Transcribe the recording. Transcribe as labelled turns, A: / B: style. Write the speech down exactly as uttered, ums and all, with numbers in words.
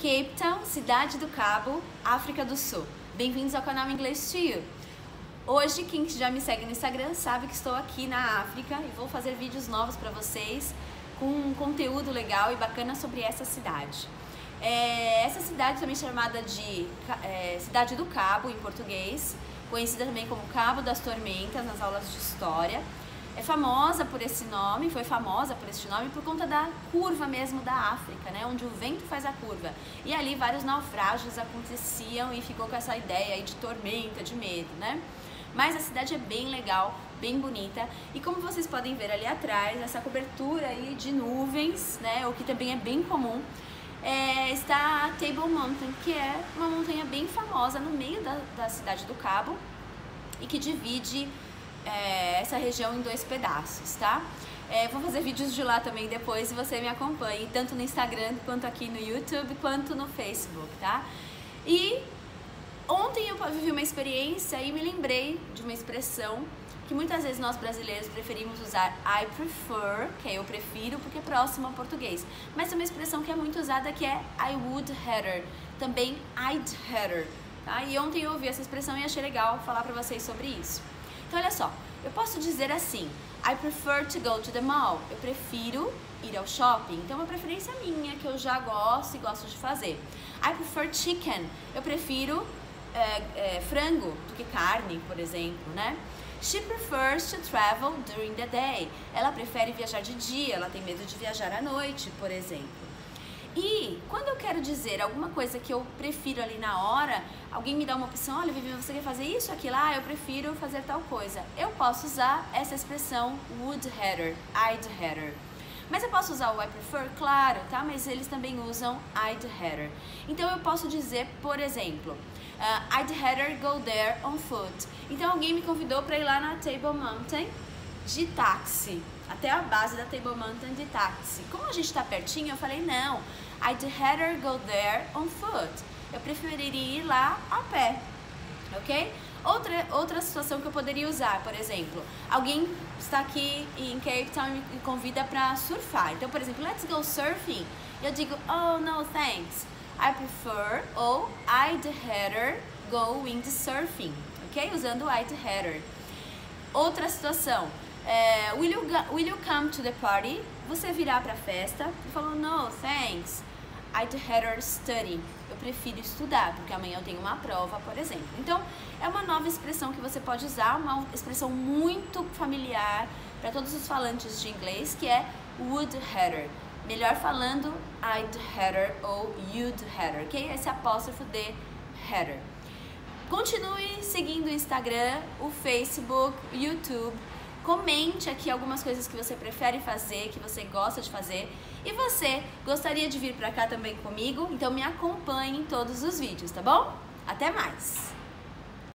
A: Cape Town, Cidade do Cabo, África do Sul. Bem-vindos ao canal English to You. Hoje, quem já me segue no Instagram sabe que estou aqui na África e vou fazer vídeos novos para vocês com um conteúdo legal e bacana sobre essa cidade. É, essa cidade também chamada de é, Cidade do Cabo, em português, conhecida também como Cabo das Tormentas nas aulas de História. É famosa por esse nome, foi famosa por esse nome por conta da curva mesmo da África, né? Onde o vento faz a curva. E ali vários naufrágios aconteciam e ficou com essa ideia aí de tormenta, de medo, né? Mas a cidade é bem legal, bem bonita. E como vocês podem ver ali atrás, essa cobertura aí de nuvens, né? O que também é bem comum, é, está a Table Mountain, que é uma montanha bem famosa no meio da, da cidade do Cabo e que divide É, essa região em dois pedaços, tá? É, vou fazer vídeos de lá também depois e você me acompanhe, tanto no Instagram, quanto aqui no YouTube, quanto no Facebook, tá? E ontem eu vivi uma experiência e me lembrei de uma expressão que muitas vezes nós brasileiros preferimos usar, I prefer, que é eu prefiro, porque é próximo ao português. Mas tem uma expressão que é muito usada que é I would rather, também I'd rather, tá? E ontem eu ouvi essa expressão e achei legal falar pra vocês sobre isso. Então olha só, eu posso dizer assim, I prefer to go to the mall, eu prefiro ir ao shopping, então é uma preferência minha que eu já gosto e gosto de fazer. I prefer chicken, eu prefiro é, é, frango do que carne, por exemplo, né? She prefers to travel during the day, ela prefere viajar de dia, ela tem medo de viajar à noite, por exemplo. E quando eu quero dizer alguma coisa que eu prefiro ali na hora, alguém me dá uma opção, olha, Vivi, você quer fazer isso, aquilo, ah, eu prefiro fazer tal coisa. Eu posso usar essa expressão would rather, I'd rather. Mas eu posso usar o I prefer? Claro, tá? Mas eles também usam I'd rather. Então eu posso dizer, por exemplo, uh, I'd rather go there on foot. Então alguém me convidou para ir lá na Table Mountain de táxi, até a base da Table Mountain de táxi. Como a gente está pertinho, eu falei, não, I'd rather go there on foot. Eu preferiria ir lá a pé, ok? Outra, outra situação que eu poderia usar, por exemplo, alguém está aqui em Cape Town e me convida para surfar. Então, por exemplo, let's go surfing. Eu digo, oh, no, thanks. I prefer ou I'd rather go windsurfing, ok? Usando I'd rather. Outra situação, é, will, you, will you come to the party? Você virá para a festa e falou, no, thanks. I'd rather study. Eu prefiro estudar, porque amanhã eu tenho uma prova, por exemplo. Então, é uma nova expressão que você pode usar, uma expressão muito familiar para todos os falantes de inglês, que é would rather. Melhor falando, I'd rather ou you'd rather, ok? Esse apóstrofo de rather. Continue seguindo o Instagram, o Facebook, o YouTube. Comente aqui algumas coisas que você prefere fazer, que você gosta de fazer. E você gostaria de vir pra cá também comigo? Então me acompanhe em todos os vídeos, tá bom? Até mais!